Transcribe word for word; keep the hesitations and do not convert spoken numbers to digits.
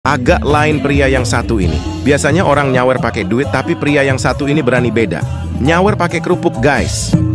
Agak lain pria yang satu ini. Biasanya orang nyawer pakai duit, tapi pria yang satu ini berani beda. Nyawer pakai kerupuk, guys.